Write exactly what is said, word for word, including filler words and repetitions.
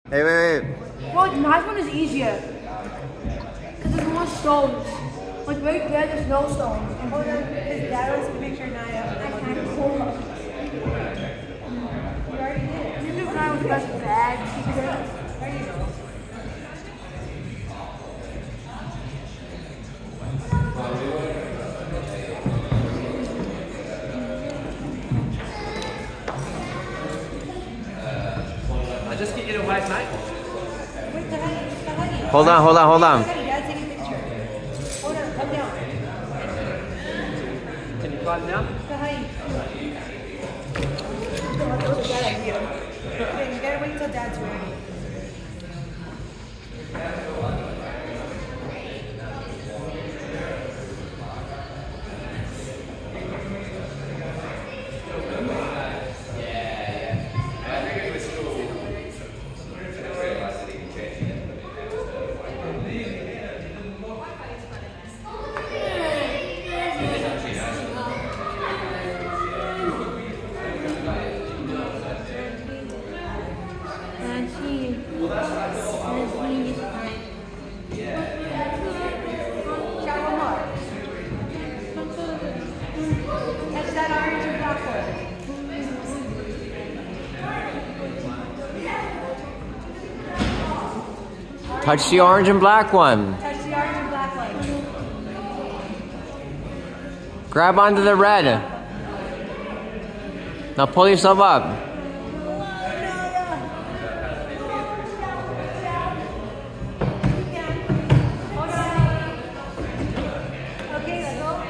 Hey, wait, wait. Well, the nice one is easier. Because there's more stones. Like right there, there's no stones. Hold on, because Dad wants to make sure Naya. I can't hold up. You already did. You knew Naya was best bad. There you go. I just get you a white knife. Wait, Kahani, Kahani. Hold on, hold on, hold on. Dad, take a picture. Hold on, come down. Can you climb down? Kahani. That was a bad idea. Okay, you gotta wait till Dad's ready. Touch that orange and black one. Touch the orange and black one. Touch the orange and black one. Grab onto the red. Now pull yourself up. Okay, let's go.